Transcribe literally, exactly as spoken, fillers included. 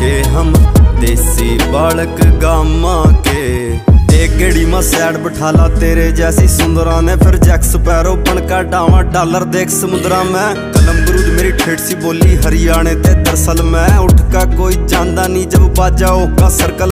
के हम देसी बालक गामा के। एक गेड़ी में सैड बिठाला तेरे जैसी सुंदरा ने, फिर जैक स्पैरो बन का डावा डॉलर देख समुद्रा में। कलम गुरूज मेरी ठेठ सी बोली हरियाणे ते दरअसल मैं, उठ का कोई जानदा नहीं जब बाजा का सर्कल